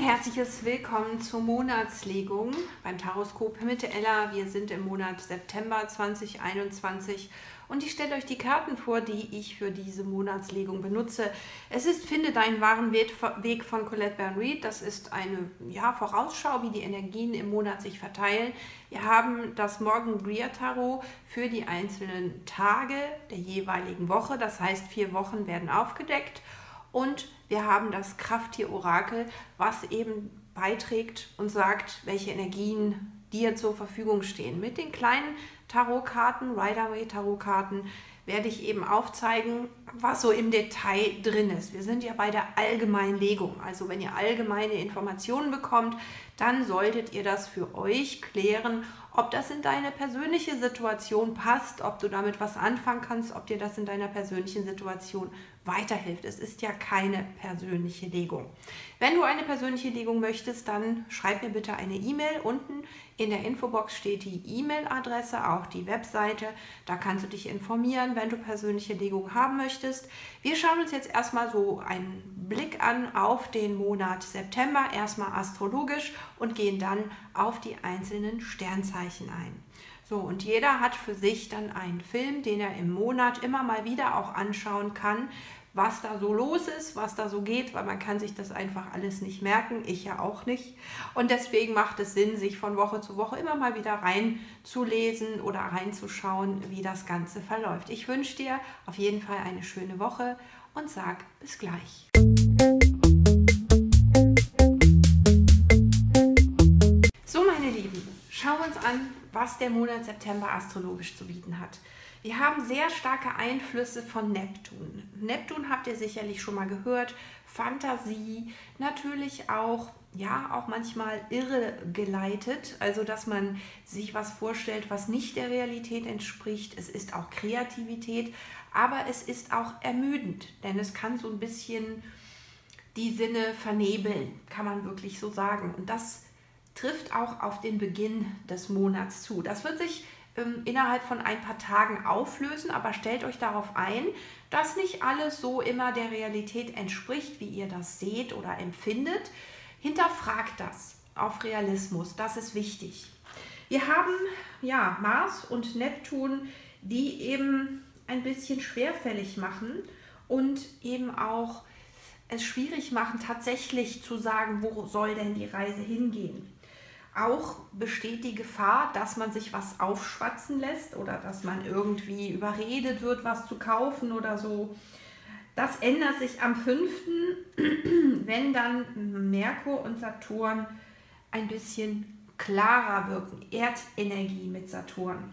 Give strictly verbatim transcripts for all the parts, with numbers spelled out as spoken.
herzliches Willkommen zur Monatslegung beim Taroskop mit Ella. Wir sind im Monat September zweitausendeinundzwanzig und ich stelle euch die Karten vor, die ich für diese Monatslegung benutze. Es ist Finde deinen wahren Weg von Colette Baron-Reid. Das ist eine ja, Vorausschau, wie die Energien im Monat sich verteilen. Wir haben das Morgan Greer Tarot für die einzelnen Tage der jeweiligen Woche. Das heißt, vier Wochen werden aufgedeckt. Und wir haben das Krafttier-Orakel, was eben beiträgt und sagt, welche Energien dir zur Verfügung stehen. Mit den kleinen Tarotkarten, Rider-Waite-Tarotkarten, werde ich eben aufzeigen, was so im Detail drin ist. Wir sind ja bei der allgemeinen Legung. Also wenn ihr allgemeine Informationen bekommt, dann solltet ihr das für euch klären, ob das in deine persönliche Situation passt, ob du damit was anfangen kannst, ob dir das in deiner persönlichen Situation weiterhilft. Es ist ja keine persönliche Legung. Wenn du eine persönliche Legung möchtest, dann schreib mir bitte eine E-Mail. Unten in der Infobox steht die E-Mail-Adresse, auch die Webseite. Da kannst du dich informieren, wenn du persönliche Legungen haben möchtest. Wir schauen uns jetzt erstmal so einen Blick an auf den Monat September, erstmal astrologisch und gehen dann auf die einzelnen Sternzeichen ein. So, und jeder hat für sich dann einen Film, den er im Monat immer mal wieder auch anschauen kann, was da so los ist, was da so geht, weil man kann sich das einfach alles nicht merken, ich ja auch nicht. Und deswegen macht es Sinn, sich von Woche zu Woche immer mal wieder reinzulesen oder reinzuschauen, wie das Ganze verläuft. Ich wünsche dir auf jeden Fall eine schöne Woche und sag bis gleich. So, meine Lieben, schauen wir uns an, was der Monat September astrologisch zu bieten hat. Wir haben sehr starke Einflüsse von Neptun. Neptun habt ihr sicherlich schon mal gehört. Fantasie, natürlich auch, ja, auch manchmal irre geleitet. Also, dass man sich was vorstellt, was nicht der Realität entspricht. Es ist auch Kreativität, aber es ist auch ermüdend, denn es kann so ein bisschen die Sinne vernebeln, kann man wirklich so sagen. Und das trifft auch auf den Beginn des Monats zu. Das wird sich ähm, innerhalb von ein paar Tagen auflösen, aber stellt euch darauf ein, dass nicht alles so immer der Realität entspricht, wie ihr das seht oder empfindet. Hinterfragt das auf Realismus, das ist wichtig. Wir haben ja Mars und Neptun, die eben ein bisschen schwerfällig machen und eben auch es schwierig machen, tatsächlich zu sagen, wo soll denn die Reise hingehen. Auch besteht die Gefahr, dass man sich was aufschwatzen lässt oder dass man irgendwie überredet wird, was zu kaufen oder so. Das ändert sich am fünften, wenn dann Merkur und Saturn ein bisschen klarer wirken. Erdenergie mit Saturn.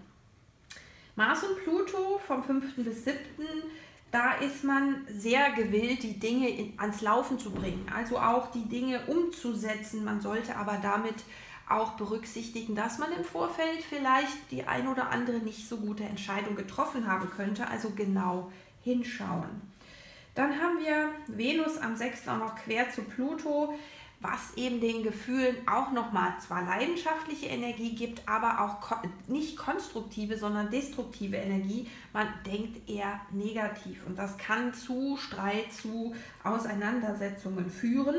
Mars und Pluto vom fünften bis siebten Da ist man sehr gewillt, die Dinge in, ans Laufen zu bringen, also auch die Dinge umzusetzen. Man sollte aber damit auch berücksichtigen, dass man im Vorfeld vielleicht die ein oder andere nicht so gute Entscheidung getroffen haben könnte, also genau hinschauen. Dann haben wir Venus am sechsten auch noch quer zu Pluto, was eben den Gefühlen auch nochmal zwar leidenschaftliche Energie gibt, aber auch nicht konstruktive, sondern destruktive Energie. Man denkt eher negativ und das kann zu Streit, zu Auseinandersetzungen führen.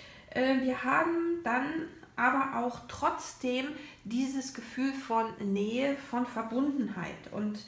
Wir haben dann aber auch trotzdem dieses Gefühl von Nähe, von Verbundenheit. Und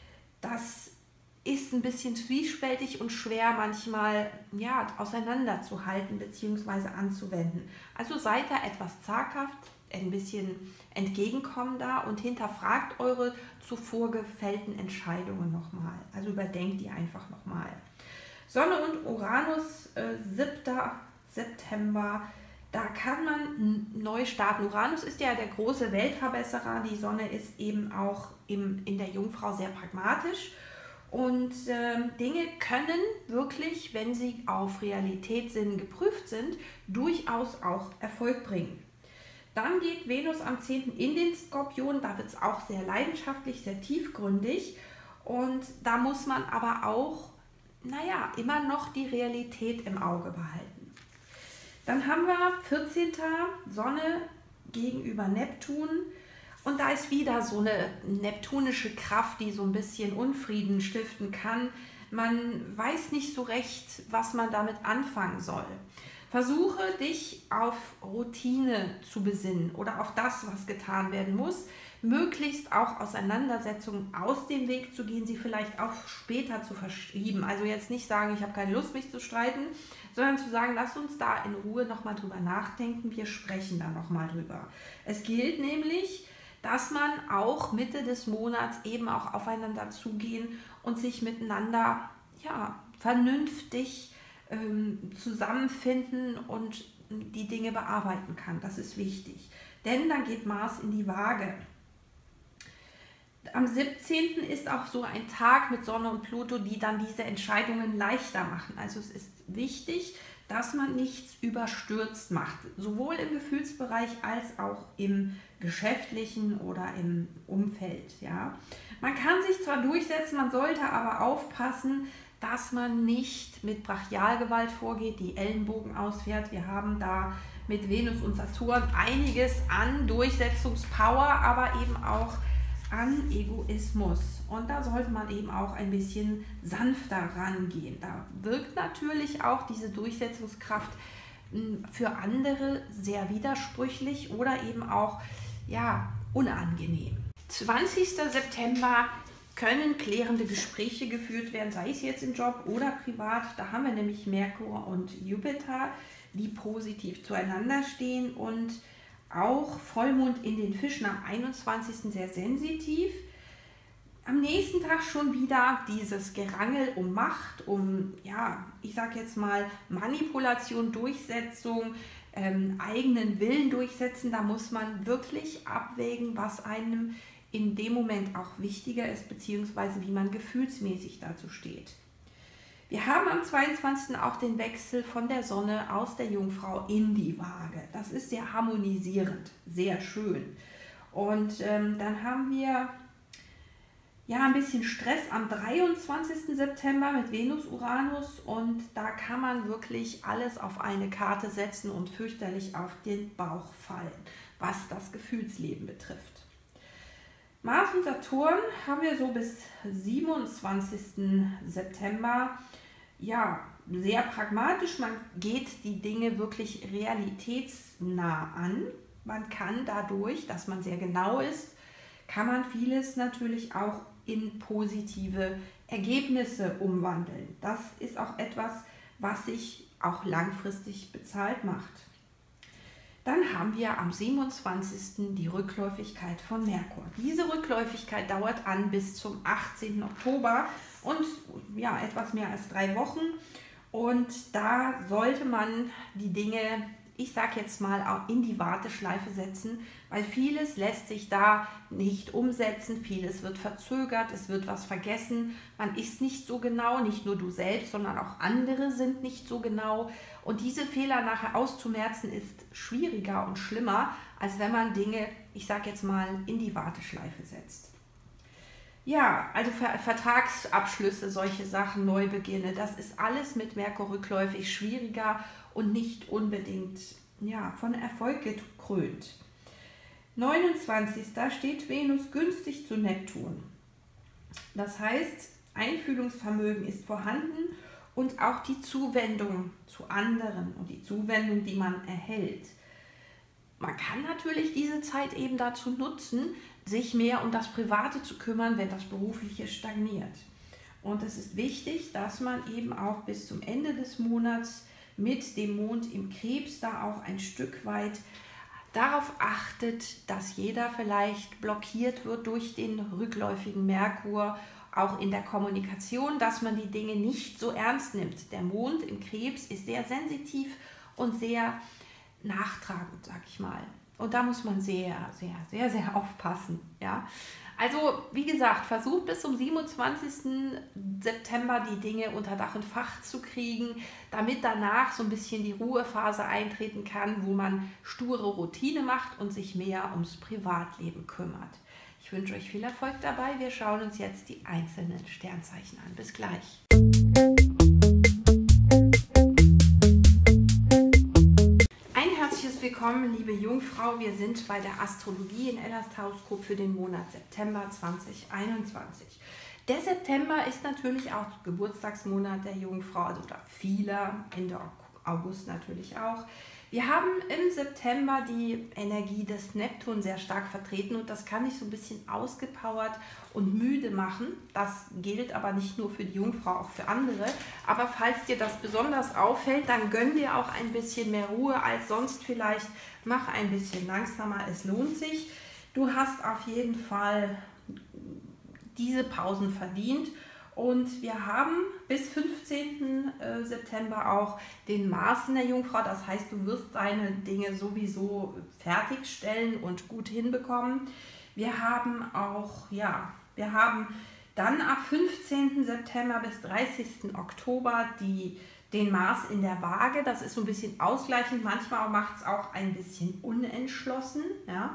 das ist ein bisschen zwiespältig und schwer manchmal ja, auseinanderzuhalten bzw. anzuwenden. Also seid da etwas zaghaft, ein bisschen entgegenkommender und hinterfragt eure zuvor gefällten Entscheidungen nochmal. Also überdenkt die einfach nochmal. Sonne und Uranus, äh, siebter September. Da kann man neu starten. Uranus ist ja der große Weltverbesserer. Die Sonne ist eben auch im, in der Jungfrau sehr pragmatisch. Und äh, Dinge können wirklich, wenn sie auf Realitätssinn geprüft sind, durchaus auch Erfolg bringen. Dann geht Venus am zehnten in den Skorpion. Da wird es auch sehr leidenschaftlich, sehr tiefgründig. Und da muss man aber auch, naja, immer noch die Realität im Auge behalten. Dann haben wir vierzehnten Sonne gegenüber Neptun und da ist wieder so eine neptunische Kraft, die so ein bisschen Unfrieden stiften kann. Man weiß nicht so recht, was man damit anfangen soll. Versuche dich auf Routine zu besinnen oder auf das, was getan werden muss. Möglichst auch Auseinandersetzungen aus dem Weg zu gehen, sie vielleicht auch später zu verschieben. Also jetzt nicht sagen, ich habe keine Lust, mich zu streiten, sondern zu sagen, lass uns da in Ruhe nochmal drüber nachdenken, wir sprechen da nochmal drüber. Es gilt nämlich, dass man auch Mitte des Monats eben auch aufeinander zugehen und sich miteinander ja, vernünftig ähm, zusammenfinden und die Dinge bearbeiten kann. Das ist wichtig, denn dann geht Mars in die Waage. Am siebzehnten ist auch so ein Tag mit Sonne und Pluto, die dann diese Entscheidungen leichter machen. Also es ist wichtig, dass man nichts überstürzt macht, sowohl im Gefühlsbereich als auch im geschäftlichen oder im Umfeld. Ja. Man kann sich zwar durchsetzen, man sollte aber aufpassen, dass man nicht mit Brachialgewalt vorgeht, die Ellenbogen ausfährt. Wir haben da mit Venus und Saturn einiges an Durchsetzungspower, aber eben auch an Egoismus. Und da sollte man eben auch ein bisschen sanfter rangehen. Da wirkt natürlich auch diese Durchsetzungskraft für andere sehr widersprüchlich oder eben auch ja, unangenehm. zwanzigster September können klärende Gespräche geführt werden, sei es jetzt im Job oder privat. Da haben wir nämlich Merkur und Jupiter, die positiv zueinander stehen, und auch Vollmond in den Fischen am einundzwanzigsten sehr sensitiv. Am nächsten Tag schon wieder dieses Gerangel um Macht, um, ja, ich sag jetzt mal Manipulation, Durchsetzung, ähm, eigenen Willen durchsetzen. Da muss man wirklich abwägen, was einem in dem Moment auch wichtiger ist, beziehungsweise wie man gefühlsmäßig dazu steht. Wir haben am zweiundzwanzigsten auch den Wechsel von der Sonne aus der Jungfrau in die Waage. Das ist sehr harmonisierend, sehr schön. Und ähm, dann haben wir ja ein bisschen Stress am dreiundzwanzigsten September mit Venus, Uranus, und da kann man wirklich alles auf eine Karte setzen und fürchterlich auf den Bauch fallen, was das Gefühlsleben betrifft. Mars und Saturn haben wir so bis siebenundzwanzigsten September. Ja, sehr pragmatisch, man geht die Dinge wirklich realitätsnah an. Man kann dadurch, dass man sehr genau ist, kann man vieles natürlich auch in positive Ergebnisse umwandeln. Das ist auch etwas, was sich auch langfristig bezahlt macht. Dann haben wir am siebenundzwanzigsten die Rückläufigkeit von Merkur. Diese Rückläufigkeit dauert an bis zum achtzehnten Oktober und ja, etwas mehr als drei Wochen. Und da sollte man die Dinge, ich sage jetzt mal, auch in die Warteschleife setzen, weil vieles lässt sich da nicht umsetzen, vieles wird verzögert, es wird was vergessen, man ist nicht so genau, nicht nur du selbst, sondern auch andere sind nicht so genau. Und diese Fehler nachher auszumerzen ist schwieriger und schlimmer, als wenn man Dinge, ich sage jetzt mal, in die Warteschleife setzt. Ja, also Ver Vertragsabschlüsse, solche Sachen, Neubeginne, das ist alles mit Merkur rückläufig schwieriger und nicht unbedingt ja, von Erfolg gekrönt. neunundzwanzigsten steht Venus günstig zu Neptun. Das heißt, Einfühlungsvermögen ist vorhanden und auch die Zuwendung zu anderen und die Zuwendung, die man erhält. Man kann natürlich diese Zeit eben dazu nutzen, sich mehr um das Private zu kümmern, wenn das Berufliche stagniert. Und es ist wichtig, dass man eben auch bis zum Ende des Monats mit dem Mond im Krebs da auch ein Stück weit darauf achtet, dass jeder vielleicht blockiert wird durch den rückläufigen Merkur, auch in der Kommunikation, dass man die Dinge nicht so ernst nimmt. Der Mond im Krebs ist sehr sensitiv und sehr nachtragend, sag ich mal. Und da muss man sehr, sehr, sehr, sehr aufpassen. Ja? Also, wie gesagt, versucht bis zum siebenundzwanzigsten September die Dinge unter Dach und Fach zu kriegen, damit danach so ein bisschen die Ruhephase eintreten kann, wo man sture Routine macht und sich mehr ums Privatleben kümmert. Ich wünsche euch viel Erfolg dabei. Wir schauen uns jetzt die einzelnen Sternzeichen an. Bis gleich. Willkommen, liebe Jungfrau. Wir sind bei der Astrologie in Ellas Horoskop für den Monat September zweitausendeinundzwanzig. Der September ist natürlich auch Geburtstagsmonat der Jungfrau, also da vieler in der August natürlich auch. Wir haben im September die Energie des Neptun sehr stark vertreten und das kann dich so ein bisschen ausgepowert und müde machen. Das gilt aber nicht nur für die Jungfrau, auch für andere. Aber falls dir das besonders auffällt, dann gönn dir auch ein bisschen mehr Ruhe als sonst vielleicht. Mach ein bisschen langsamer, es lohnt sich. Du hast auf jeden Fall diese Pausen verdient. Und wir haben bis fünfzehnten September auch den Mars in der Jungfrau. Das heißt, du wirst deine Dinge sowieso fertigstellen und gut hinbekommen. Wir haben auch, ja, wir haben dann ab fünfzehnten September bis dreißigsten Oktober die, den Mars in der Waage. Das ist so ein bisschen ausgleichend. Manchmal macht es auch ein bisschen unentschlossen. Ja.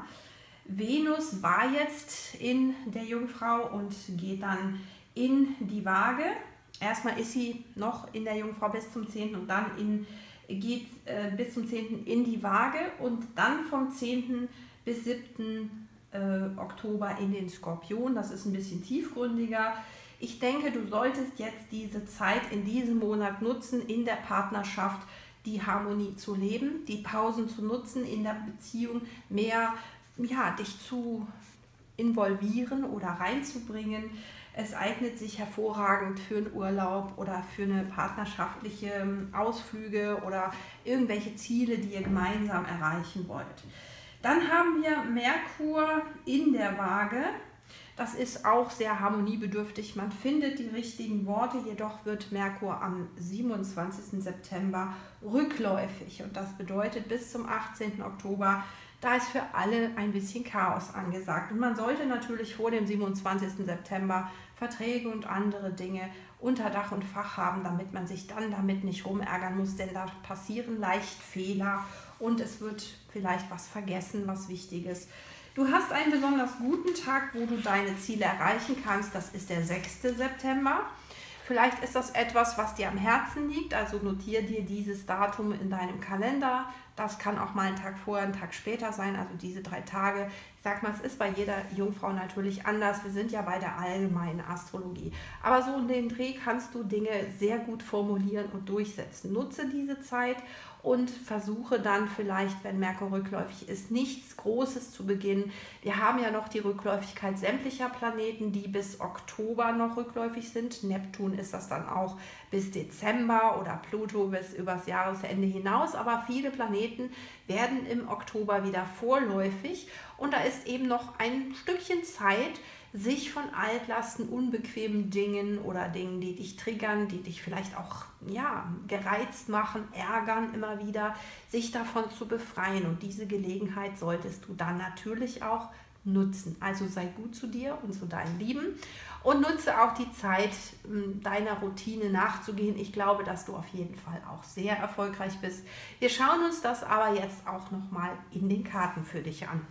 Venus war jetzt in der Jungfrau und geht dann in die Waage. Erstmal ist sie noch in der Jungfrau bis zum zehnten und dann in, geht äh, bis zum zehnten in die Waage und dann vom zehnten bis siebten Äh, Oktober in den Skorpion. Das ist ein bisschen tiefgründiger. Ich denke, du solltest jetzt diese Zeit in diesem Monat nutzen, in der Partnerschaft die Harmonie zu leben, die Pausen zu nutzen, in der Beziehung mehr ja, dich zu involvieren oder reinzubringen. Es eignet sich hervorragend für einen Urlaub oder für eine partnerschaftliche Ausflüge oder irgendwelche Ziele, die ihr gemeinsam erreichen wollt. Dann haben wir Merkur in der Waage. Das ist auch sehr harmoniebedürftig. Man findet die richtigen Worte, jedoch wird Merkur am siebenundzwanzigsten September rückläufig. Und das bedeutet bis zum achtzehnten Oktober, da ist für alle ein bisschen Chaos angesagt. Und man sollte natürlich vor dem siebenundzwanzigsten September Verträge und andere Dinge unter Dach und Fach haben, damit man sich dann damit nicht rumärgern muss, denn da passieren leicht Fehler und es wird vielleicht was vergessen, was wichtig ist. Du hast einen besonders guten Tag, wo du deine Ziele erreichen kannst, das ist der sechste September. Vielleicht ist das etwas, was dir am Herzen liegt, also notiere dir dieses Datum in deinem Kalender. Das kann auch mal einen Tag vorher, einen Tag später sein, also diese drei Tage. Ich sag mal, es ist bei jeder Jungfrau natürlich anders. Wir sind ja bei der allgemeinen Astrologie. Aber so in dem Dreh kannst du Dinge sehr gut formulieren und durchsetzen. Nutze diese Zeit und versuche dann vielleicht, wenn Merkur rückläufig ist, nichts Großes zu beginnen. Wir haben ja noch die Rückläufigkeit sämtlicher Planeten, die bis Oktober noch rückläufig sind. Neptun ist das dann auch bis Dezember oder Pluto bis übers Jahresende hinaus. Aber viele Planeten werden im Oktober wieder vorläufig und da ist eben noch ein Stückchen Zeit, sich von Altlasten, unbequemen Dingen oder Dingen, die dich triggern, die dich vielleicht auch ja, gereizt machen, ärgern immer wieder, sich davon zu befreien. Und diese Gelegenheit solltest du dann natürlich auch nutzen. Also sei gut zu dir und zu deinen Lieben und nutze auch die Zeit, deiner Routine nachzugehen. Ich glaube, dass du auf jeden Fall auch sehr erfolgreich bist. Wir schauen uns das aber jetzt auch nochmal in den Karten für dich an.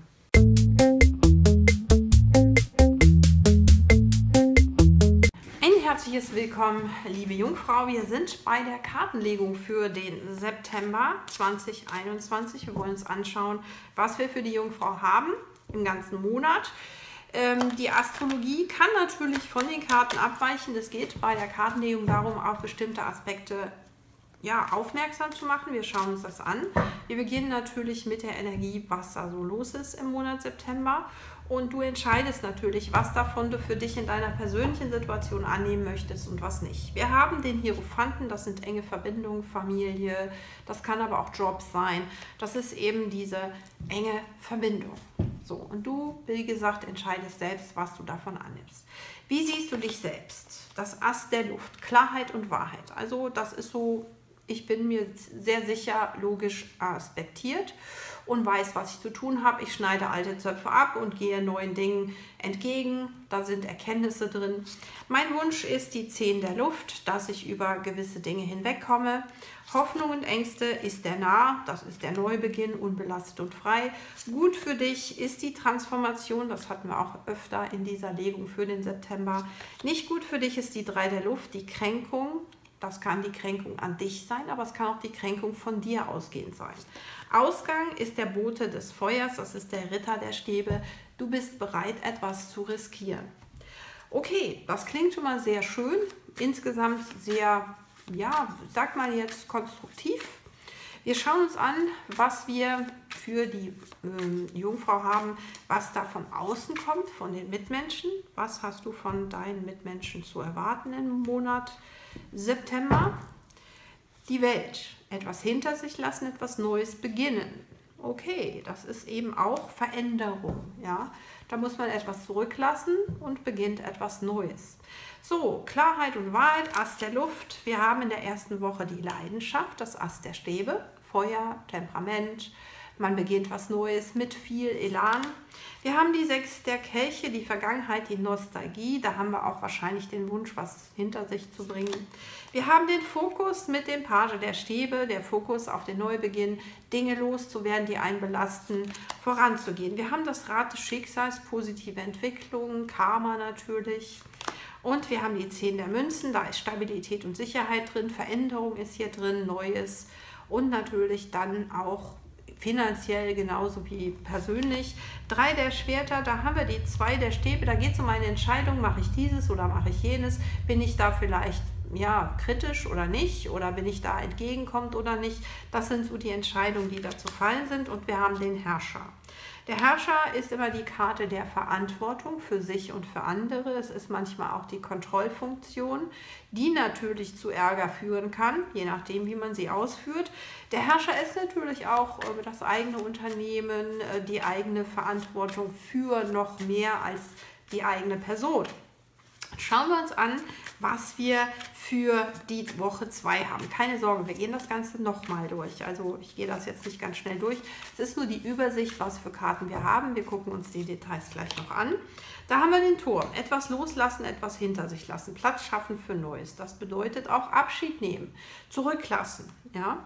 Herzliches Willkommen, liebe Jungfrau. Wir sind bei der Kartenlegung für den September zweitausendeinundzwanzig. Wir wollen uns anschauen, was wir für die Jungfrau haben im ganzen Monat. Ähm, die Astrologie kann natürlich von den Karten abweichen. Es geht bei der Kartenlegung darum, auf bestimmte Aspekte ja, aufmerksam zu machen. Wir schauen uns das an. Wir beginnen natürlich mit der Energie, was da so los ist im Monat September. Und du entscheidest natürlich, was davon du für dich in deiner persönlichen Situation annehmen möchtest und was nicht. Wir haben den Hierophanten, das sind enge Verbindungen, Familie, das kann aber auch Job sein. Das ist eben diese enge Verbindung. So, und du, wie gesagt, entscheidest selbst, was du davon annimmst. Wie siehst du dich selbst? Das Ass der Luft, Klarheit und Wahrheit. Also das ist so, ich bin mir sehr sicher logisch aspektiert und weiß, was ich zu tun habe. Ich schneide alte Zöpfe ab und gehe neuen Dingen entgegen. Da sind Erkenntnisse drin. Mein Wunsch ist die Zehn der Luft, dass ich über gewisse Dinge hinwegkomme. Hoffnung und Ängste ist der Nah, das ist der Neubeginn, unbelastet und frei. Gut für dich ist die Transformation, das hatten wir auch öfter in dieser Legung für den September. Nicht gut für dich ist die Drei der Luft, die Kränkung. Das kann die Kränkung an dich sein, aber es kann auch die Kränkung von dir ausgehend sein. Ausgang ist der Bote des Feuers, das ist der Ritter der Stäbe. Du bist bereit, etwas zu riskieren. Okay, das klingt schon mal sehr schön, insgesamt sehr, ja, sag mal jetzt konstruktiv. Wir schauen uns an, was wir für die äh, Jungfrau haben, was da von außen kommt, von den Mitmenschen. Was hast du von deinen Mitmenschen zu erwarten im Monat September? Die Welt. Etwas hinter sich lassen, etwas Neues beginnen. Okay, das ist eben auch Veränderung. Ja? Da muss man etwas zurücklassen und beginnt etwas Neues. So, Klarheit und Wahrheit, Ass der Luft. Wir haben in der ersten Woche die Leidenschaft, das Ass der Stäbe, Feuer, Temperament. Man beginnt was Neues mit viel Elan. Wir haben die Sechs der Kelche, die Vergangenheit, die Nostalgie. Da haben wir auch wahrscheinlich den Wunsch, was hinter sich zu bringen. Wir haben den Fokus mit dem Page der Stäbe, der Fokus auf den Neubeginn, Dinge loszuwerden, die einen belasten, voranzugehen. Wir haben das Rad des Schicksals, positive Entwicklung, Karma natürlich. Und wir haben die Zehn der Münzen, da ist Stabilität und Sicherheit drin, Veränderung ist hier drin, Neues und natürlich dann auch finanziell genauso wie persönlich. Drei der Schwerter, da haben wir die Zwei der Stäbe, da geht es um eine Entscheidung, mache ich dieses oder mache ich jenes, bin ich da vielleicht ja, kritisch oder nicht oder bin ich da entgegenkommt oder nicht. Das sind so die Entscheidungen, die da zu fallen sind und wir haben den Herrscher. Der Herrscher ist immer die Karte der Verantwortung für sich und für andere. Es ist manchmal auch die Kontrollfunktion, die natürlich zu Ärger führen kann, je nachdem, wie man sie ausführt. Der Herrscher ist natürlich auch das eigene Unternehmen, die eigene Verantwortung für noch mehr als die eigene Person. Schauen wir uns an, was wir für die Woche zwei haben. Keine Sorge, wir gehen das Ganze nochmal durch. Also ich gehe das jetzt nicht ganz schnell durch. Es ist nur die Übersicht, was für Karten wir haben. Wir gucken uns die Details gleich noch an. Da haben wir den Turm. Etwas loslassen, etwas hinter sich lassen. Platz schaffen für Neues. Das bedeutet auch Abschied nehmen, zurücklassen. Ja?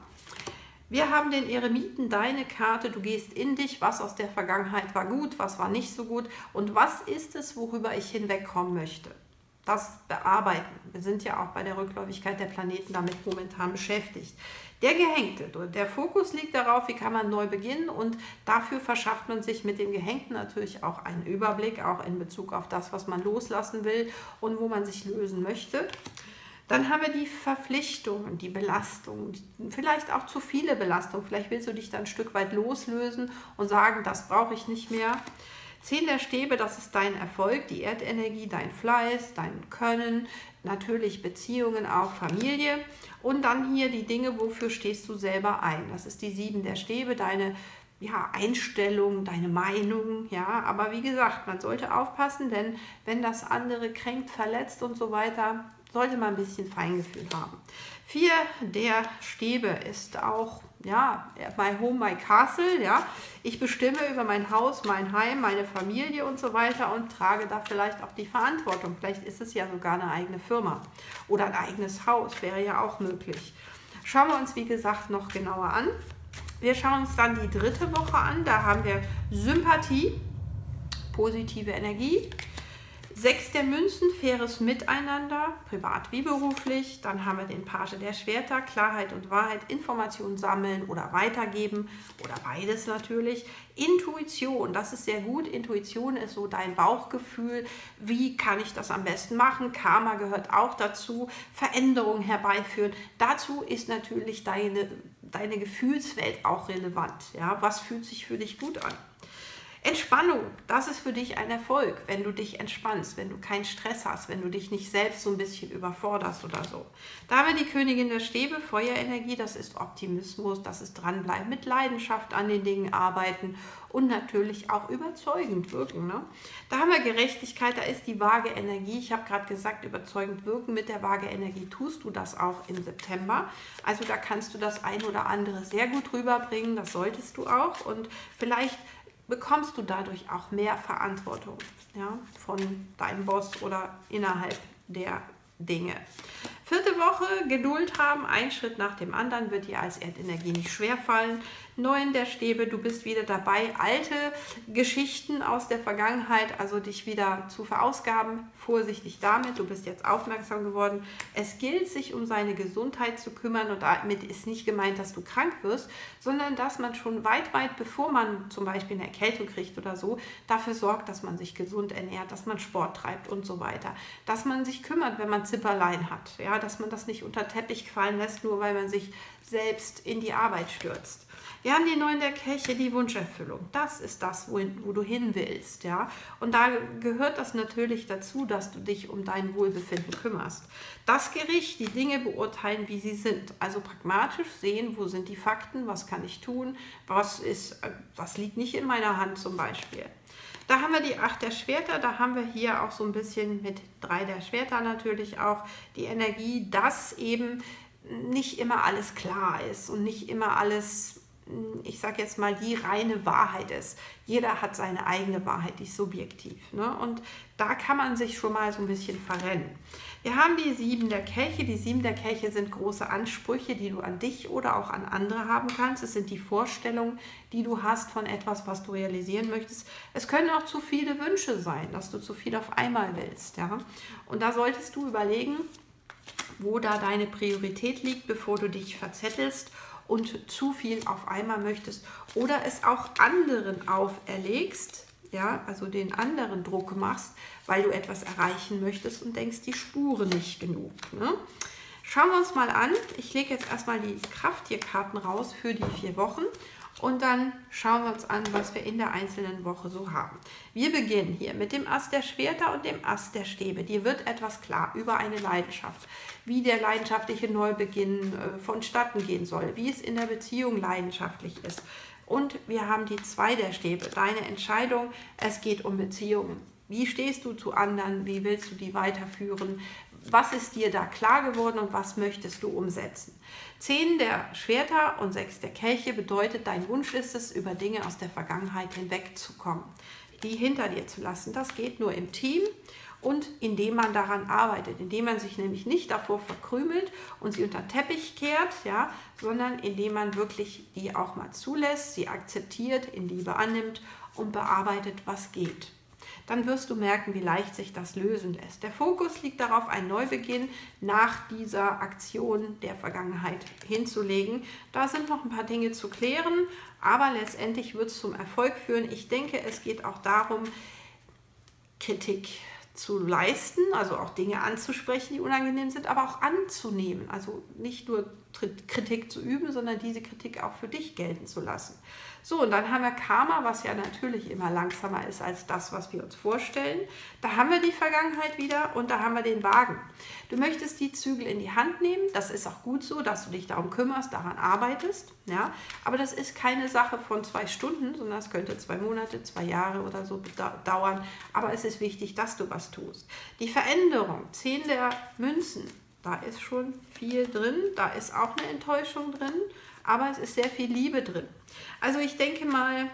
Wir haben den Eremiten, deine Karte, du gehst in dich, was aus der Vergangenheit war gut, was war nicht so gut und was ist es, worüber ich hinwegkommen möchte. Das bearbeiten. Wir sind ja auch bei der Rückläufigkeit der Planeten damit momentan beschäftigt. Der Gehängte, der Fokus liegt darauf, wie kann man neu beginnen und dafür verschafft man sich mit dem Gehängten natürlich auch einen Überblick, auch in Bezug auf das, was man loslassen will und wo man sich lösen möchte. Dann haben wir die Verpflichtungen, die Belastung, vielleicht auch zu viele Belastungen. Vielleicht willst du dich dann ein Stück weit loslösen und sagen, das brauche ich nicht mehr. Zehn der Stäbe, das ist dein Erfolg, die Erdenergie, dein Fleiß, dein Können, natürlich Beziehungen, auch Familie. Und dann hier die Dinge, wofür stehst du selber ein. Das ist die Sieben der Stäbe, deine ja, Einstellung, deine Meinung. Ja, aber wie gesagt, man sollte aufpassen, denn wenn das andere kränkt, verletzt und so weiter, sollte man ein bisschen Feingefühl haben. Vier der Stäbe ist auch, ja, my home, my castle, ja. Ich bestimme über mein Haus, mein Heim, meine Familie und so weiter und trage da vielleicht auch die Verantwortung. Vielleicht ist es ja sogar eine eigene Firma oder ein eigenes Haus, wäre ja auch möglich. Schauen wir uns, wie gesagt, noch genauer an. Wir schauen uns dann die dritte Woche an. Da haben wir Sympathie, positive Energie. Sechs der Münzen, faires Miteinander, privat wie beruflich. Dann haben wir den Page der Schwerter, Klarheit und Wahrheit, Informationen sammeln oder weitergeben oder beides natürlich. Intuition, das ist sehr gut. Intuition ist so dein Bauchgefühl. Wie kann ich das am besten machen? Karma gehört auch dazu. Veränderungen herbeiführen. Dazu ist natürlich deine, deine Gefühlswelt auch relevant. Ja? Was fühlt sich für dich gut an? Entspannung, das ist für dich ein Erfolg, wenn du dich entspannst, wenn du keinen Stress hast, wenn du dich nicht selbst so ein bisschen überforderst oder so. Da haben wir die Königin der Stäbe, Feuerenergie, das ist Optimismus, das ist dranbleiben, mit Leidenschaft an den Dingen arbeiten und natürlich auch überzeugend wirken. Ne? Da haben wir Gerechtigkeit, da ist die vage Energie. Ich habe gerade gesagt, überzeugend wirken. Mit der vage Energie tust du das auch im September. Also da kannst du das ein oder andere sehr gut rüberbringen, das solltest du auch und vielleicht bekommst du dadurch auch mehr Verantwortung, ja, von deinem Boss oder innerhalb der Dinge. Vierte Woche, Geduld haben, ein Schritt nach dem anderen, wird dir als Erdenergie nicht schwerfallen. Neun der Stäbe, du bist wieder dabei, alte Geschichten aus der Vergangenheit, also dich wieder zu verausgaben. Vorsichtig damit, du bist jetzt aufmerksam geworden. Es gilt, sich um seine Gesundheit zu kümmern und damit ist nicht gemeint, dass du krank wirst, sondern dass man schon weit, weit bevor man zum Beispiel eine Erkältung kriegt oder so, dafür sorgt, dass man sich gesund ernährt, dass man Sport treibt und so weiter. Dass man sich kümmert, wenn man Zipperlein hat. Ja, aber dass man das nicht unter den Teppich fallen lässt, nur weil man sich selbst in die Arbeit stürzt. Wir haben die Neun der Kelche, die Wunscherfüllung. Das ist das, wo, wo du hin willst. Ja? Und da gehört das natürlich dazu, dass du dich um dein Wohlbefinden kümmerst. Das Gericht, die Dinge beurteilen, wie sie sind. Also pragmatisch sehen, wo sind die Fakten, was kann ich tun, was, ist, was liegt nicht in meiner Hand zum Beispiel. Da haben wir die Acht der Schwerter, da haben wir hier auch so ein bisschen mit Drei der Schwerter natürlich auch die Energie, dass eben nicht immer alles klar ist und nicht immer alles, ich sage jetzt mal, die reine Wahrheit ist. Jeder hat seine eigene Wahrheit, die ist subjektiv. Ne? Und da kann man sich schon mal so ein bisschen verrennen. Wir haben die Sieben der Kelche. Die Sieben der Kelche sind große Ansprüche, die du an dich oder auch an andere haben kannst. Es sind die Vorstellungen, die du hast von etwas, was du realisieren möchtest. Es können auch zu viele Wünsche sein, dass du zu viel auf einmal willst. Ja? Und da solltest du überlegen, wo da deine Priorität liegt, bevor du dich verzettelst und zu viel auf einmal möchtest oder es auch anderen auferlegst, ja, also den anderen Druck machst, weil du etwas erreichen möchtest und denkst, die Spuren nicht genug. Ne? Schauen wir uns mal an. Ich lege jetzt erstmal die Krafttierkarten raus für die vier Wochen und dann schauen wir uns an, was wir in der einzelnen Woche so haben. Wir beginnen hier mit dem Ass der Schwerter und dem Ass der Stäbe. Dir wird etwas klar über eine Leidenschaft, wie der leidenschaftliche Neubeginn äh, vonstatten gehen soll, wie es in der Beziehung leidenschaftlich ist. Und wir haben die Zwei der Stäbe, deine Entscheidung, es geht um Beziehungen. Wie stehst du zu anderen, wie willst du die weiterführen, was ist dir da klar geworden und was möchtest du umsetzen? Zehn der Schwerter und Sechs der Kelche bedeutet, dein Wunsch ist es, über Dinge aus der Vergangenheit hinwegzukommen, die hinter dir zu lassen. Das geht nur im Team und indem man daran arbeitet, indem man sich nämlich nicht davor verkrümelt und sie unter den Teppich kehrt, ja, sondern indem man wirklich die auch mal zulässt, sie akzeptiert, in Liebe annimmt und bearbeitet, was geht. Dann wirst du merken, wie leicht sich das lösen lässt. Der Fokus liegt darauf, einen Neubeginn nach dieser Aktion der Vergangenheit hinzulegen. Da sind noch ein paar Dinge zu klären, aber letztendlich wird es zum Erfolg führen. Ich denke, es geht auch darum, Kritik zu leisten, also auch Dinge anzusprechen, die unangenehm sind, aber auch anzunehmen. Also nicht nur Kritik zu üben, sondern diese Kritik auch für dich gelten zu lassen. So, und dann haben wir Karma, was ja natürlich immer langsamer ist als das, was wir uns vorstellen. Da haben wir die Vergangenheit wieder und da haben wir den Wagen. Du möchtest die Zügel in die Hand nehmen. Das ist auch gut so, dass du dich darum kümmerst, daran arbeitest. Ja? Aber das ist keine Sache von zwei Stunden, sondern es könnte zwei Monate, zwei Jahre oder so dauern. Aber es ist wichtig, dass du was tust. Die Veränderung, Zehn der Münzen. Da ist schon viel drin, da ist auch eine Enttäuschung drin, aber es ist sehr viel Liebe drin. Also ich denke mal,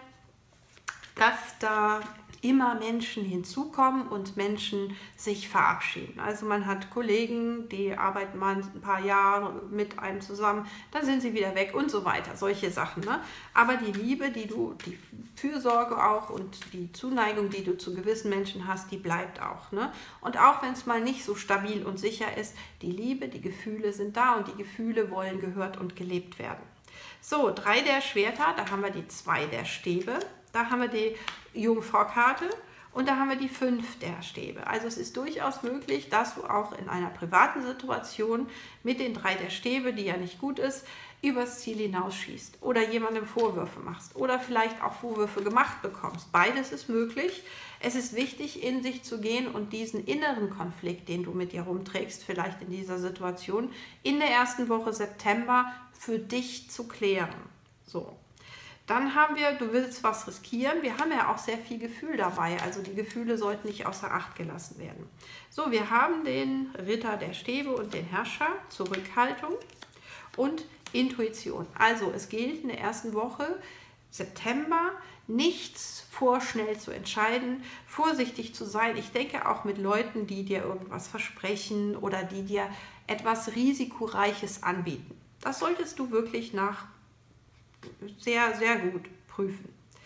dass da immer Menschen hinzukommen und Menschen sich verabschieden. Also man hat Kollegen, die arbeiten mal ein paar Jahre mit einem zusammen, dann sind sie wieder weg und so weiter, solche Sachen. Ne? Aber die Liebe, die du, die Fürsorge auch und die Zuneigung, die du zu gewissen Menschen hast, die bleibt auch. Ne? Und auch wenn es mal nicht so stabil und sicher ist, die Liebe, die Gefühle sind da und die Gefühle wollen gehört und gelebt werden. So, Drei der Schwerter, da haben wir die Zwei der Stäbe. Da haben wir die Jungfrau-Karte und da haben wir die Fünf der Stäbe. Also es ist durchaus möglich, dass du auch in einer privaten Situation mit den Drei der Stäbe, die ja nicht gut ist, übers Ziel hinausschießt oder jemandem Vorwürfe machst oder vielleicht auch Vorwürfe gemacht bekommst. Beides ist möglich. Es ist wichtig, in sich zu gehen und diesen inneren Konflikt, den du mit dir rumträgst, vielleicht in dieser Situation, in der ersten Woche September für dich zu klären. So. Dann haben wir, du willst was riskieren. Wir haben ja auch sehr viel Gefühl dabei. Also die Gefühle sollten nicht außer Acht gelassen werden. So, wir haben den Ritter der Stäbe und den Herrscher, Zurückhaltung und Intuition. Also es gilt in der ersten Woche September nichts vorschnell zu entscheiden, vorsichtig zu sein. Ich denke auch mit Leuten, die dir irgendwas versprechen oder die dir etwas Risikoreiches anbieten. Das solltest du wirklich nach sehr, sehr gut prüfen.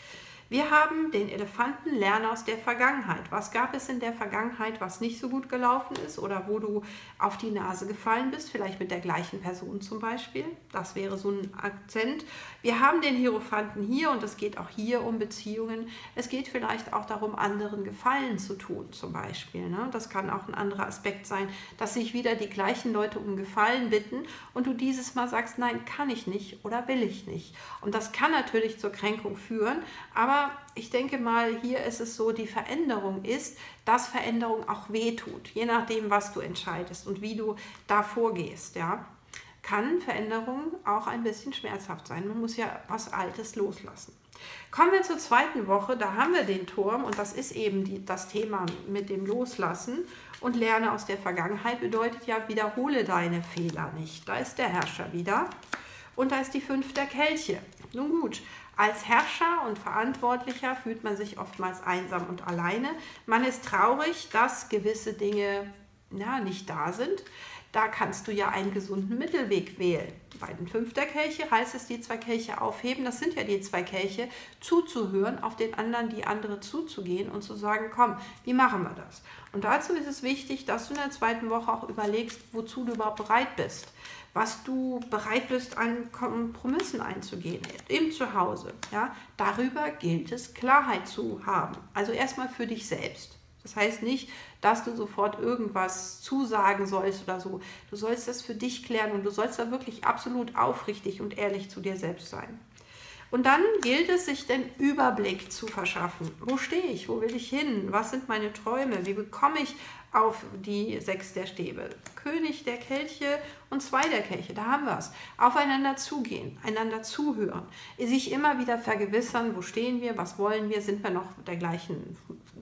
Wir haben den Elefanten, lerne aus der Vergangenheit. Was gab es in der Vergangenheit, was nicht so gut gelaufen ist oder wo du auf die Nase gefallen bist, vielleicht mit der gleichen Person zum Beispiel. Das wäre so ein Akzent. Wir haben den Hierophanten hier und es geht auch hier um Beziehungen. Es geht vielleicht auch darum, anderen Gefallen zu tun zum Beispiel. Ne? Das kann auch ein anderer Aspekt sein, dass sich wieder die gleichen Leute um Gefallen bitten und du dieses Mal sagst, nein, kann ich nicht oder will ich nicht. Und das kann natürlich zur Kränkung führen, aber ich denke mal, hier ist es so, die Veränderung ist, dass Veränderung auch wehtut, je nachdem, was du entscheidest und wie du da vorgehst. Ja? Kann Veränderung auch ein bisschen schmerzhaft sein. Man muss ja was Altes loslassen. Kommen wir zur zweiten Woche, da haben wir den Turm und das ist eben die, das Thema mit dem Loslassen. Und lerne aus der Vergangenheit bedeutet ja, wiederhole deine Fehler nicht. Da ist der Herrscher wieder und da ist die fünf der Kelche. Nun gut. Als Herrscher und Verantwortlicher fühlt man sich oftmals einsam und alleine. Man ist traurig, dass gewisse Dinge ja, nicht da sind. Da kannst du ja einen gesunden Mittelweg wählen. Bei den fünf der Kelche heißt es, die zwei Kelche aufheben. Das sind ja die zwei Kelche, zuzuhören, auf den anderen, die andere zuzugehen und zu sagen, komm, wie machen wir das? Und dazu ist es wichtig, dass du in der zweiten Woche auch überlegst, wozu du überhaupt bereit bist. Was du bereit bist, an Kompromissen einzugehen, im Zuhause. Ja? Darüber gilt es, Klarheit zu haben. Also erstmal für dich selbst. Das heißt nicht, dass du sofort irgendwas zusagen sollst oder so. Du sollst das für dich klären und du sollst da wirklich absolut aufrichtig und ehrlich zu dir selbst sein. Und dann gilt es, sich den Überblick zu verschaffen. Wo stehe ich? Wo will ich hin? Was sind meine Träume? Wie bekomme ich auf die sechs der Stäbe? König der Kelche und zwei der Kelche, da haben wir es. Aufeinander zugehen, einander zuhören, sich immer wieder vergewissern, wo stehen wir, was wollen wir, sind wir noch mit der gleichen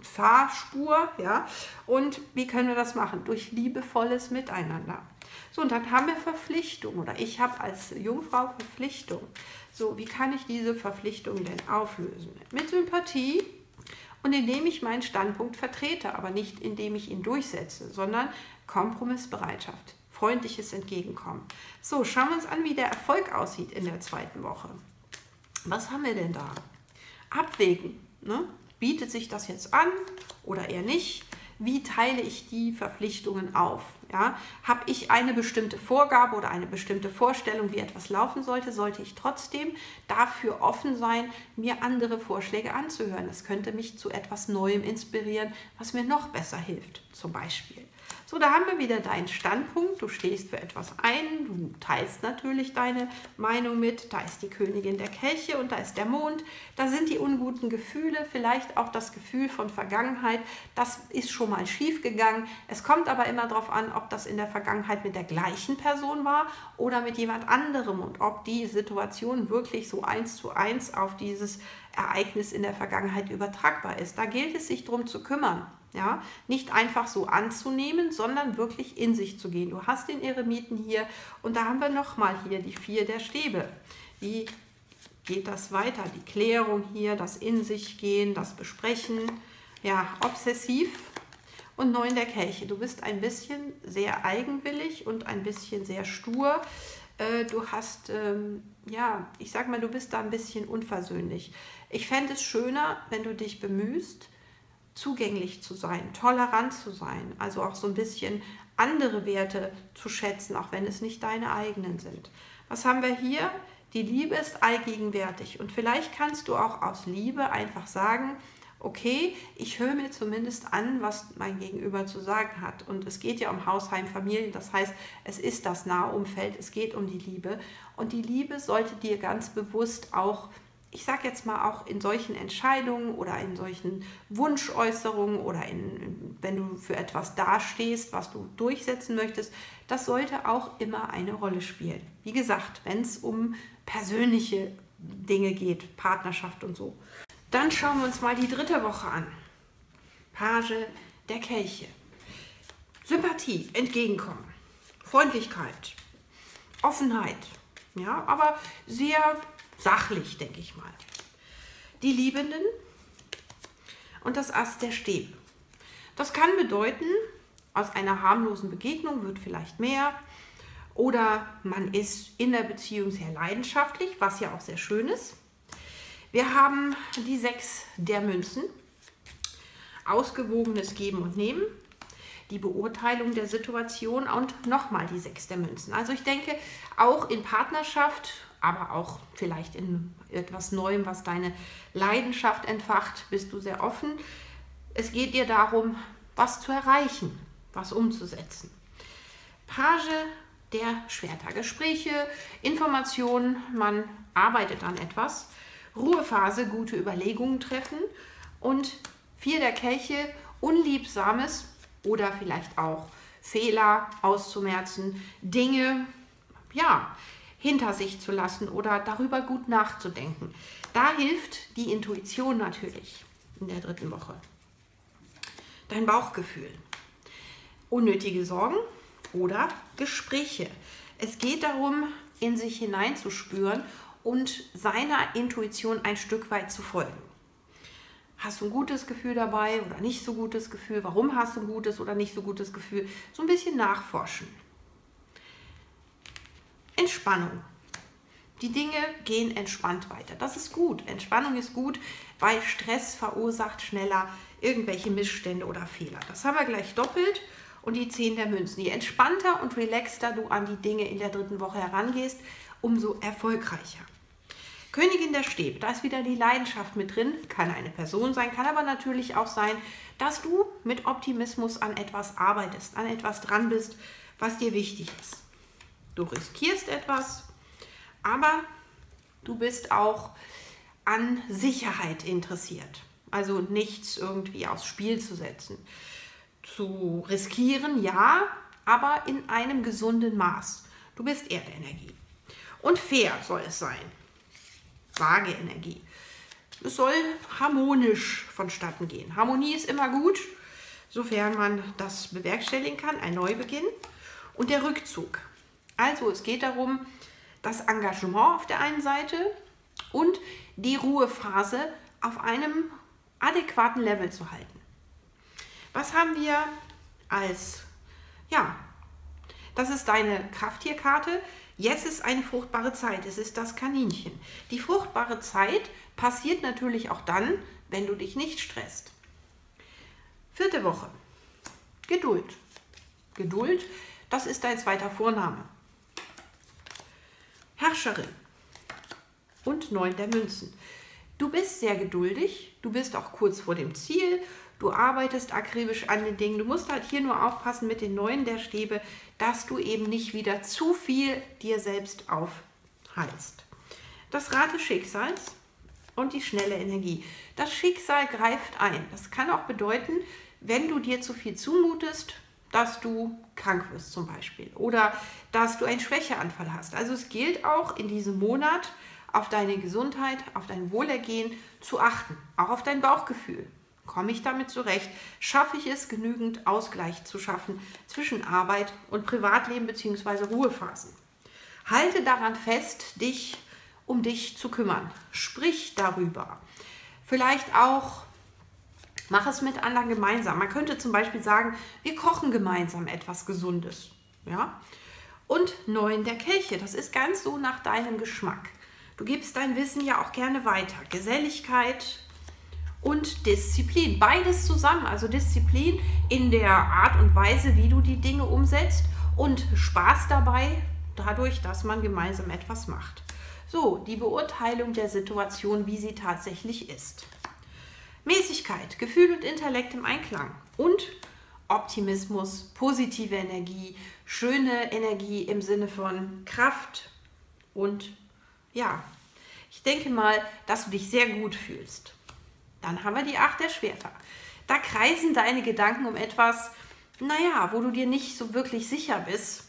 Fahrspur, ja? Und wie können wir das machen? Durch liebevolles Miteinander. So, und dann haben wir Verpflichtung oder ich habe als Jungfrau Verpflichtung. So, wie kann ich diese Verpflichtung denn auflösen? Mit Sympathie und indem ich meinen Standpunkt vertrete, aber nicht indem ich ihn durchsetze, sondern Kompromissbereitschaft, freundliches Entgegenkommen. So, schauen wir uns an, wie der Erfolg aussieht in der zweiten Woche. Was haben wir denn da? Abwägen. Ne? Bietet sich das jetzt an oder eher nicht? Wie teile ich die Verpflichtungen auf? Ja? Habe ich eine bestimmte Vorgabe oder eine bestimmte Vorstellung, wie etwas laufen sollte, sollte ich trotzdem dafür offen sein, mir andere Vorschläge anzuhören. Das könnte mich zu etwas Neuem inspirieren, was mir noch besser hilft, zum Beispiel. So, da haben wir wieder deinen Standpunkt. Du stehst für etwas ein, du teilst natürlich deine Meinung mit. Da ist die Königin der Kelche und da ist der Mond. Da sind die unguten Gefühle, vielleicht auch das Gefühl von Vergangenheit. Das ist schon mal schief gegangen. Es kommt aber immer darauf an, ob das in der Vergangenheit mit der gleichen Person war oder mit jemand anderem und ob die Situation wirklich so eins zu eins auf dieses Ereignis in der Vergangenheit übertragbar ist. Da gilt es, sich darum zu kümmern. Ja, nicht einfach so anzunehmen, sondern wirklich in sich zu gehen. Du hast den Eremiten hier und da haben wir nochmal hier die vier der Stäbe. Wie geht das weiter? Die Klärung hier, das in sich gehen, das Besprechen, ja, obsessiv und neun der Kelche. Du bist ein bisschen sehr eigenwillig und ein bisschen sehr stur. Du hast, ähm, ja, ich sag mal, du bist da ein bisschen unversöhnlich. Ich fände es schöner, wenn du dich bemühst, zugänglich zu sein, tolerant zu sein, also auch so ein bisschen andere Werte zu schätzen, auch wenn es nicht deine eigenen sind. Was haben wir hier? Die Liebe ist allgegenwärtig und vielleicht kannst du auch aus Liebe einfach sagen, okay, ich höre mir zumindest an, was mein Gegenüber zu sagen hat. Und es geht ja um Hausheim, Familie, das heißt, es ist das nahe Umfeld, es geht um die Liebe. Und die Liebe sollte dir ganz bewusst auch, ich sage jetzt mal auch in solchen Entscheidungen oder in solchen Wunschäußerungen oder in, wenn du für etwas dastehst, was du durchsetzen möchtest, das sollte auch immer eine Rolle spielen. Wie gesagt, wenn es um persönliche Dinge geht, Partnerschaft und so. Dann schauen wir uns mal die dritte Woche an. Page der Kelche. Sympathie, Entgegenkommen, Freundlichkeit, Offenheit, ja, aber sehr sachlich, denke ich mal. Die Liebenden und das Ass der Stäbe. Das kann bedeuten, aus einer harmlosen Begegnung wird vielleicht mehr oder man ist in der Beziehung sehr leidenschaftlich, was ja auch sehr schön ist. Wir haben die sechs der Münzen, ausgewogenes Geben und Nehmen, die Beurteilung der Situation und nochmal die sechs der Münzen. Also ich denke, auch in Partnerschaft, aber auch vielleicht in etwas Neuem, was deine Leidenschaft entfacht, bist du sehr offen. Es geht dir darum, was zu erreichen, was umzusetzen. Page der Schwerter, Gespräche, Informationen, man arbeitet an etwas. Ruhephase, gute Überlegungen treffen. Und vier der Kelche, Unliebsames oder vielleicht auch Fehler auszumerzen, Dinge, ja, hinter sich zu lassen oder darüber gut nachzudenken. Da hilft die Intuition natürlich in der dritten Woche. Dein Bauchgefühl. Unnötige Sorgen oder Gespräche. Es geht darum, in sich hineinzuspüren und seiner Intuition ein Stück weit zu folgen. Hast du ein gutes Gefühl dabei oder nicht so gutes Gefühl? Warum hast du ein gutes oder nicht so gutes Gefühl? So ein bisschen nachforschen. Entspannung. Die Dinge gehen entspannt weiter. Das ist gut. Entspannung ist gut, weil Stress verursacht schneller irgendwelche Missstände oder Fehler. Das haben wir gleich doppelt. Und die zehn der Münzen. Je entspannter und relaxter du an die Dinge in der dritten Woche herangehst, umso erfolgreicher. Königin der Stäbe, da ist wieder die Leidenschaft mit drin. Kann eine Person sein, kann aber natürlich auch sein, dass du mit Optimismus an etwas arbeitest, an etwas dran bist, was dir wichtig ist. Du riskierst etwas, aber du bist auch an Sicherheit interessiert. Also nichts irgendwie aufs Spiel zu setzen. Zu riskieren, ja, aber in einem gesunden Maß. Du bist Erdenergie. Und fair soll es sein. Waage Energie. Es soll harmonisch vonstatten gehen. Harmonie ist immer gut, sofern man das bewerkstelligen kann. Ein Neubeginn. Und der Rückzug. Also es geht darum, das Engagement auf der einen Seite und die Ruhephase auf einem adäquaten Level zu halten. Was haben wir als, ja, das ist deine Krafttierkarte. Jetzt ist eine fruchtbare Zeit, es ist das Kaninchen. Die fruchtbare Zeit passiert natürlich auch dann, wenn du dich nicht stresst. Vierte Woche, Geduld. Geduld, das ist dein zweiter Vorname. Herrscherin und neun der Münzen. Du bist sehr geduldig, du bist auch kurz vor dem Ziel, du arbeitest akribisch an den Dingen. Du musst halt hier nur aufpassen mit den neuen der Stäbe, dass du eben nicht wieder zu viel dir selbst aufhalst. Das Rad des Schicksals und die schnelle Energie. Das Schicksal greift ein. Das kann auch bedeuten, wenn du dir zu viel zumutest, dass du krank wirst zum Beispiel oder dass du einen Schwächeanfall hast. Also es gilt auch in diesem Monat auf deine Gesundheit, auf dein Wohlergehen zu achten, auch auf dein Bauchgefühl. Komme ich damit zurecht? Schaffe ich es, genügend Ausgleich zu schaffen zwischen Arbeit und Privatleben bzw. Ruhephasen? Halte daran fest, dich um dich zu kümmern. Sprich darüber. Vielleicht auch, mach es mit anderen gemeinsam. Man könnte zum Beispiel sagen, wir kochen gemeinsam etwas Gesundes. Ja? Und neun der Kelche, das ist ganz so nach deinem Geschmack. Du gibst dein Wissen ja auch gerne weiter. Geselligkeit und Disziplin. Beides zusammen. Also Disziplin in der Art und Weise, wie du die Dinge umsetzt und Spaß dabei, dadurch, dass man gemeinsam etwas macht. So, die Beurteilung der Situation, wie sie tatsächlich ist. Mäßigkeit, Gefühl und Intellekt im Einklang und Optimismus, positive Energie, schöne Energie im Sinne von Kraft und ja, ich denke mal, dass du dich sehr gut fühlst. Dann haben wir die acht der Schwerter. Da kreisen deine Gedanken um etwas, naja, wo du dir nicht so wirklich sicher bist.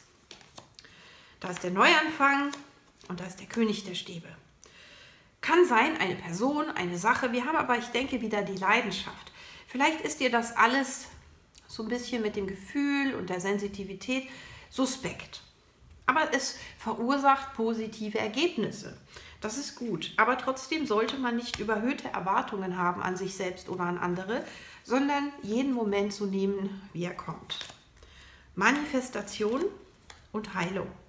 Da ist der Neuanfang und da ist der König der Stäbe. Kann sein, eine Person, eine Sache. Wir haben aber, ich denke, wieder die Leidenschaft. Vielleicht ist dir das alles so ein bisschen mit dem Gefühl und der Sensitivität suspekt. Aber es verursacht positive Ergebnisse. Das ist gut. Aber trotzdem sollte man nicht überhöhte Erwartungen haben an sich selbst oder an andere, sondern jeden Moment so nehmen, wie er kommt. Manifestation und Heilung.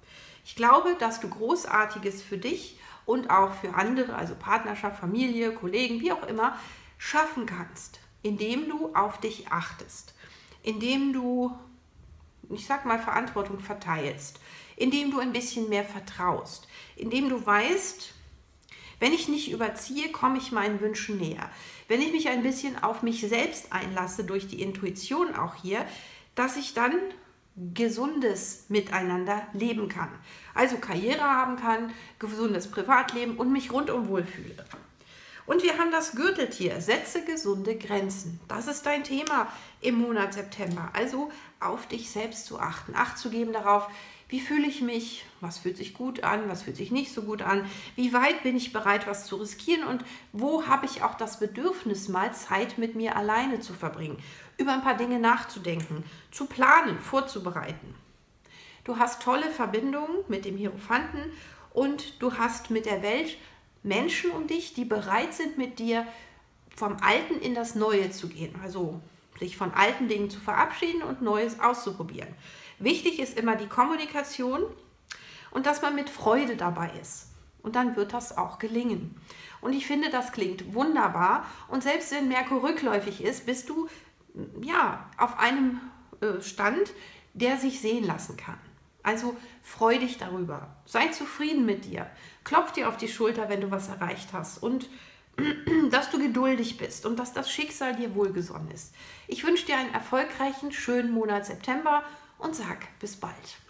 Ich glaube, dass du Großartiges für dich und auch für andere, also Partnerschaft, Familie, Kollegen, wie auch immer, schaffen kannst, indem du auf dich achtest, indem du, ich sag mal, Verantwortung verteilst, indem du ein bisschen mehr vertraust, indem du weißt, wenn ich nicht überziehe, komme ich meinen Wünschen näher. Wenn ich mich ein bisschen auf mich selbst einlasse, durch die Intuition auch hier, dass ich dann gesundes Miteinander leben kann. Also Karriere haben kann, gesundes Privatleben und mich rundum wohlfühle. Und wir haben das Gürteltier, setze gesunde Grenzen. Das ist dein Thema im Monat September. Also auf dich selbst zu achten, Acht zu geben darauf, wie fühle ich mich, was fühlt sich gut an, was fühlt sich nicht so gut an, wie weit bin ich bereit, was zu riskieren und wo habe ich auch das Bedürfnis, mal Zeit mit mir alleine zu verbringen, über ein paar Dinge nachzudenken, zu planen, vorzubereiten. Du hast tolle Verbindungen mit dem Hierophanten und du hast mit der Welt Menschen um dich, die bereit sind, mit dir vom Alten in das Neue zu gehen, also sich von alten Dingen zu verabschieden und Neues auszuprobieren. Wichtig ist immer die Kommunikation und dass man mit Freude dabei ist. Und dann wird das auch gelingen. Und ich finde, das klingt wunderbar. Und selbst wenn Merkur rückläufig ist, bist du ja auf einem Stand, der sich sehen lassen kann. Also freu dich darüber. Sei zufrieden mit dir. Klopf dir auf die Schulter, wenn du was erreicht hast. Und dass du geduldig bist und dass das Schicksal dir wohlgesonnen ist. Ich wünsche dir einen erfolgreichen, schönen Monat September und sag bis bald.